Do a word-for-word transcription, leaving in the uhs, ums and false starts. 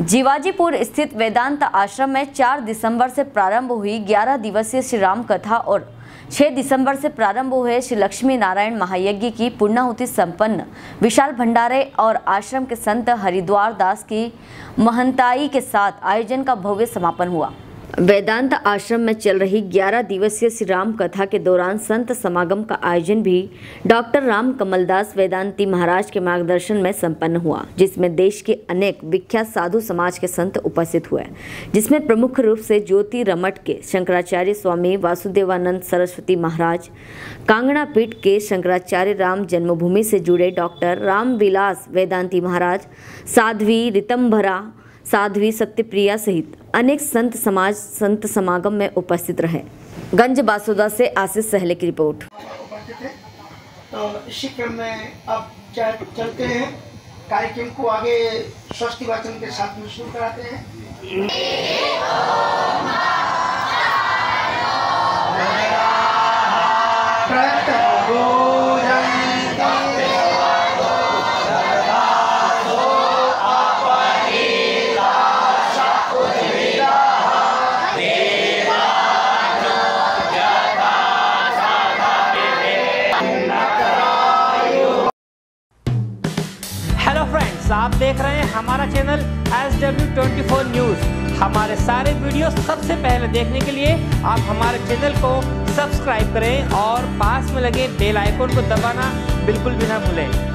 जीवाजीपुर स्थित वेदांत आश्रम में चार दिसंबर से प्रारंभ हुई ग्यारह दिवसीय श्री राम कथा और छह दिसंबर से प्रारंभ हुए श्री लक्ष्मी नारायण महायज्ञ की पूर्णाहुति संपन्न विशाल भंडारे और आश्रम के संत हरिद्वार दास की महंताई के साथ आयोजन का भव्य समापन हुआ। वेदांत आश्रम में चल रही ग्यारह दिवसीय श्री राम कथा के दौरान संत समागम का आयोजन भी डॉक्टर राम कमलदास वेदांती महाराज के मार्गदर्शन में संपन्न हुआ, जिसमें देश के अनेक विख्यात साधु समाज के संत उपस्थित हुए, जिसमें प्रमुख रूप से ज्योति रमठ के शंकराचार्य स्वामी वासुदेवानंद सरस्वती महाराज, कांगड़ा पीठ के शंकराचार्य राम जन्मभूमि से जुड़े डॉक्टर रामविलास वेदांती महाराज, साध्वी रितंभरा, साध्वी सत्यप्रिया सहित अनेक संत समाज संत समागम में उपस्थित रहे। गंज बासुदा से आशीष सहले की रिपोर्ट। तो इसी क्रम में अब चलते हैं, कार्यक्रम को आगे स्वस्ति वाचन के साथ में शुरू कराते हैं। हेलो फ्रेंड्स, आप देख रहे हैं हमारा channel S W twenty four news. हमारे सारे वीडियो सबसे पहले देखने के लिए आप हमारे चैनल को सब्सक्राइब करें और पास में लगे बेल आइकन को दबाना बिल्कुल भी ना भूलें।